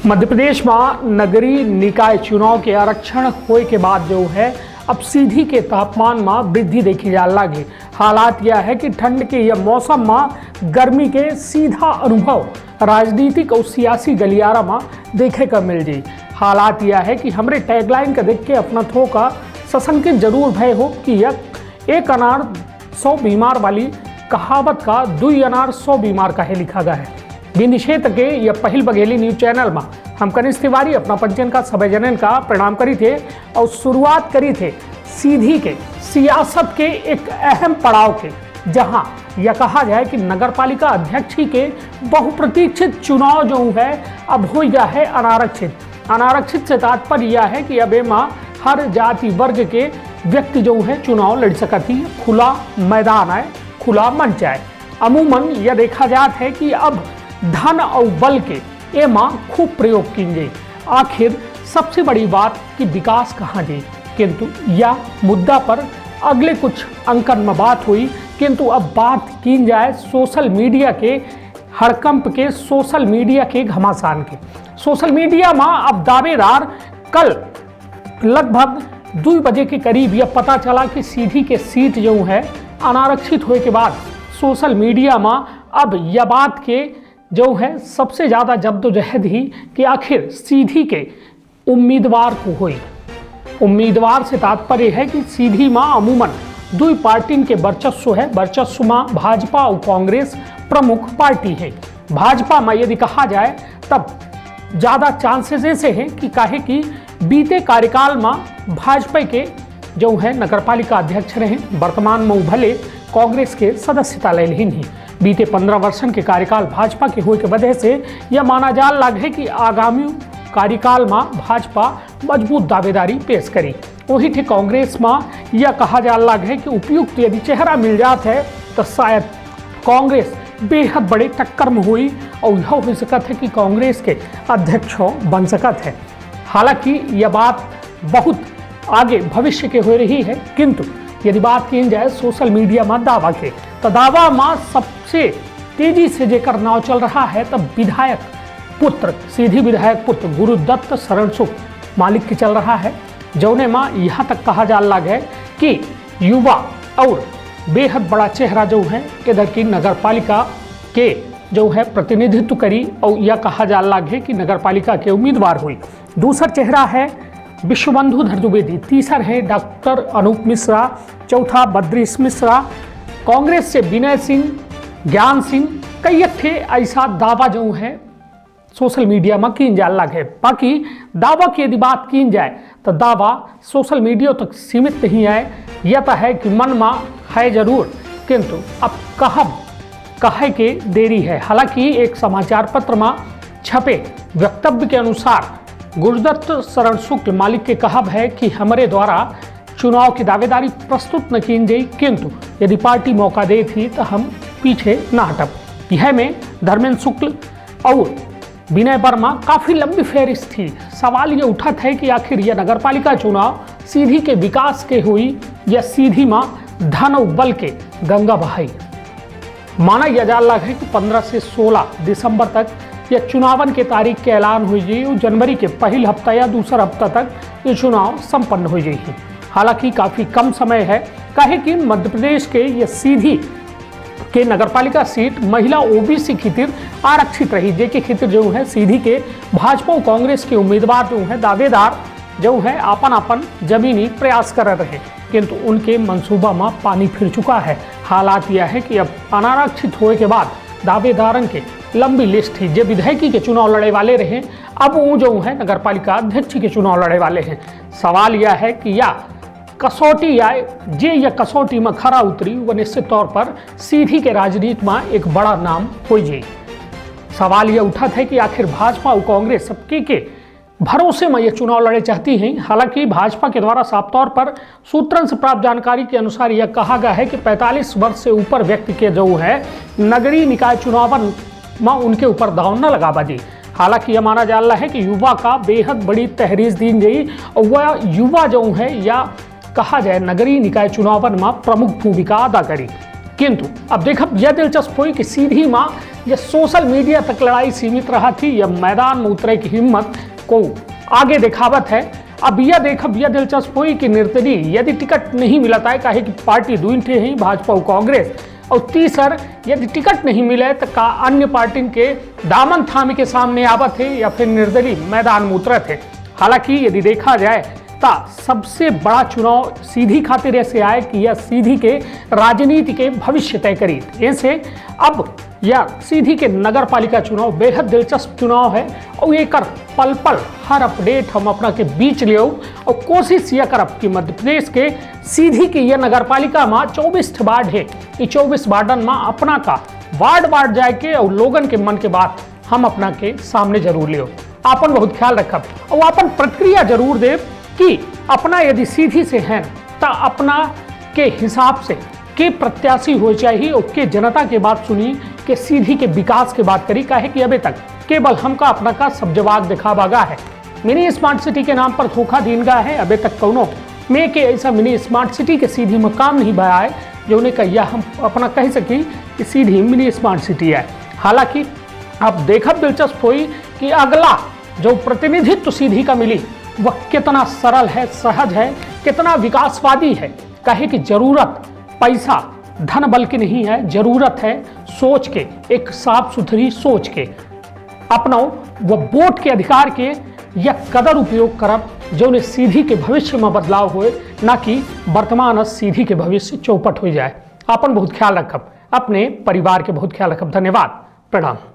मध्य प्रदेश में नगरीय निकाय चुनाव के आरक्षण होए के बाद जो है अब सीधी के तापमान में वृद्धि देखी जा लगी। हालात यह है कि ठंड के यह मौसम में गर्मी के सीधा अनुभव राजनीतिक और सियासी गलियारा में देखे का मिल जाये। हालात यह है कि हमरे टैगलाइन का देख के अपना थोका सशंकित जरूर भय हो कि यह एक अनार 100 बीमार वाली कहावत का 2 अनार 100 बीमार का है लिखा गया है। बिंद क्षेत्र के यह पहल बघेली न्यूज चैनल में हम कनिष्ठ तिवारी अपना पंचन का सभा जनन का प्रणाम करी थे और शुरुआत करी थे सीधी के सियासत के एक अहम पड़ाव के, जहां यह कहा जाए कि नगरपालिका अध्यक्ष के बहुप्रतीक्षित चुनाव जो है अब हो गया है अनारक्षित। अनारक्षित से तात्पर्य यह है कि अब एमा हर जाति वर्ग के व्यक्ति जो है चुनाव लड़ सकती है, खुला मैदान है, खुला मंच है। अमूमन यह देखा जाता है कि अब धन और बल के एमा खूब प्रयोग की गई। आखिर सबसे बड़ी बात कि विकास कहाँ जाए, किंतु यह मुद्दा पर अगले कुछ अंकन में बात हुई। किंतु अब बात की जाए सोशल मीडिया के हड़कंप के, सोशल मीडिया के घमासान के। सोशल मीडिया में अब दावेदार कल लगभग 2 बजे के करीब यह पता चला कि सीधी के सीट जो है अनारक्षित होने के बाद सोशल मीडिया में अब यह बात के जो है सबसे ज़्यादा जद्दोजहद ही कि आखिर सीधी के उम्मीदवार को हुई। उम्मीदवार से तात्पर्य है कि सीधी में अमूमन 2 पार्टी के वर्चस्व है। वर्चस्व में भाजपा और कांग्रेस प्रमुख पार्टी है। भाजपा में यदि कहा जाए तब ज़्यादा चांसेस ऐसे हैं कि काहे कि बीते कार्यकाल में भाजपा के जो है नगरपालिका अध्यक्ष रहे, वर्तमान में भले कांग्रेस के सदस्यता ले ही। बीते 15 वर्षन के कार्यकाल भाजपा के होने के वजह से यह माना जा लग है कि आगामी कार्यकाल में भाजपा मजबूत दावेदारी पेश करी। वही थे कांग्रेस में यह कहा जा लग है कि उपयुक्त यदि चेहरा मिल जाता है तो शायद कांग्रेस बेहद बड़े टक्कर में हुई और यह हो सकता है कि कांग्रेस के अध्यक्ष बन सकता है। हालांकि यह बात बहुत आगे भविष्य के हो रही है, किंतु यदि बात की जाए सोशल मीडिया में दावा के तो दावा में सबसे तेजी से जेकर नाव चल रहा है तब विधायक पुत्र, सीधी विधायक पुत्र गुरुदत्त शरण सुख मालिक के चल रहा है। जौने में यहाँ तक कहा जा लग है कि युवा और बेहद बड़ा चेहरा जो है इधर की नगरपालिका के जो है प्रतिनिधित्व करी और यह कहा जा लग है कि नगरपालिका के उम्मीदवार हुई। दूसरा चेहरा है विश्वबंधु द्विवेदी, तीसरा है डॉक्टर अनूप मिश्रा, चौथा बद्रीश मिश्रा, कांग्रेस से विनय सिंह, ज्ञान सिंह, कई थे ऐसा दावा जो है सोशल मीडिया में की जा लग है। बाकी दावा की यदि बात की जाए तो दावा सोशल मीडिया तक सीमित नहीं है। यह तो है कि मन में है जरूर, किंतु अब कहे के देरी है। हालांकि एक समाचार पत्र में छपे वक्तव्य के अनुसार गुरुदत्त शरण सुख मालिक के कहब है कि हमारे द्वारा चुनाव की दावेदारी प्रस्तुत न की जाए, किंतु यदि पार्टी मौका दे थी तो हम पीछे न हटब। यह में धर्मेंद्र शुक्ल और विनय वर्मा काफ़ी लंबी फहरिस्त थी। सवाल ये उठा था कि आखिर यह नगरपालिका चुनाव सीधी के विकास के हुई या सीधी में धन और बल के गंगा बहाई। माना यह जा लग है कि 15 से 16 दिसंबर तक यह चुनावन के तारीख के ऐलान हो जाए। जनवरी के पहले हफ्ता या दूसरा हफ्ता तक ये चुनाव संपन्न हो जाएगी। हालांकि काफ़ी कम समय है, काहे कि मध्य प्रदेश के यह सीधी के नगरपालिका सीट महिला ओबीसी खातिर आरक्षित रही, जे के खातिर जो है सीधी के भाजपा और कांग्रेस के उम्मीदवार जो है दावेदार जो है अपन जमीनी प्रयास कर रहे, किंतु उनके मंसूबा में पानी फिर चुका है। हालात यह है कि अब अनारक्षित होने के बाद दावेदारन के लंबी लिस्ट थी। जो विधायकी के चुनाव लड़े वाले रहे अब वो जो है नगरपालिका अध्यक्ष के चुनाव लड़े वाले हैं। सवाल यह है कि या कसौटी आए जे या कसौटी में खरा उतरी वह निश्चित तौर पर सीधी के राजनीति में एक बड़ा नाम हो जाए। सवाल यह उठा था कि आखिर भाजपा और कांग्रेस सबके के भरोसे में यह चुनाव लड़े चाहती हैं। हालांकि भाजपा के द्वारा साफ तौर पर सूत्रों से प्राप्त जानकारी के अनुसार यह कहा गया है कि 45 वर्ष से ऊपर व्यक्ति के जो है नगरीय निकाय चुनावन में उनके ऊपर दाव न लगा बाजी। हालांकि यह माना जा रहा है कि युवा का बेहद बड़ी तहरीर दी गई और वह युवा जो है या कहा जाए नगरीय निकाय चुनावन में प्रमुख भूमिका अदा करी। किंतु अब देखब यह दिलचस्प हुई कि सीधी माँ यह सोशल मीडिया तक लड़ाई सीमित रहा थी या मैदान में उतरे की हिम्मत को आगे दिखावत है। अब यह देखब यह दिलचस्प हुई कि निर्दलीय यदि टिकट नहीं मिलता है काहे कि पार्टी दुई ठे हैं, भाजपा और कांग्रेस, और तीसर यदि टिकट नहीं मिले तो का अन्य पार्टी के दामन थामे के सामने आवत है या फिर निर्दलीय मैदान में उतरत है। हालांकि यदि देखा जाए तो सबसे बड़ा चुनाव सीधी खातिर ऐसे आए कि यह सीधी के राजनीति के भविष्य तय करी। ऐसे अब यह सीधी के नगर पालिका चुनाव बेहद दिलचस्प चुनाव है और एक पल पल हर अपडेट हम अपना के बीच ले और कोशिश यह करब कि मध्य प्रदेश के सीधी की यह नगर पालिका में 24 वार्ड है। ये 24 वार्डन में अपना का वार्ड जाए के और लोगन के मन के बात हम अपना के सामने जरूर ले। आपन बहुत ख्याल रखब और अपन प्रतिक्रिया जरूर दे कि अपना यदि सीधी से हैं तो अपना के हिसाब से के प्रत्याशी हो चाहिए और के जनता के बात सुनी के सीधी के विकास के बात करी। काहे कि अभी तक केवल हमका अपना का सब जवाब दिखावागा है। मिनी स्मार्ट सिटी के नाम पर धोखा दीनगा है। अभी तक कौनो में के ऐसा मिनी स्मार्ट सिटी के सीधी में काम नहीं भया है जो उन्हें कहिया हम अपना कह सकी कि सीधी मिनी स्मार्ट सिटी है। हालांकि अब देखब दिलचस्प हुई कि अगला जो प्रतिनिधित्व सीधी का मिली वह कितना सरल है, सहज है, कितना विकासवादी है। कहे कि जरूरत पैसा धन बल की नहीं है, जरूरत है सोच के, एक साफ सुथरी सोच के अपनाओ वह वोट के अधिकार के यह कदर उपयोग करब जो उन्हें सीधी के भविष्य में बदलाव होए, ना कि वर्तमान सीधी के भविष्य चौपट हो जाए। अपन बहुत ख्याल रखब, अपने परिवार के बहुत ख्याल रखब। धन्यवाद, प्रणाम।